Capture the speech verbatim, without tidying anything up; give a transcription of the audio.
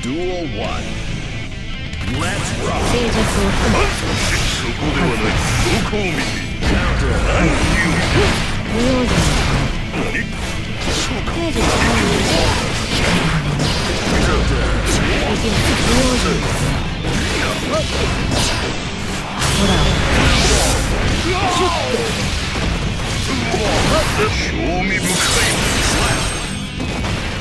Duel one. Let's rock. 静寂を含むそこではない。どこを見て Counter. 不用心何刑事の犯人で Counter. できる不用心ほら興味深い。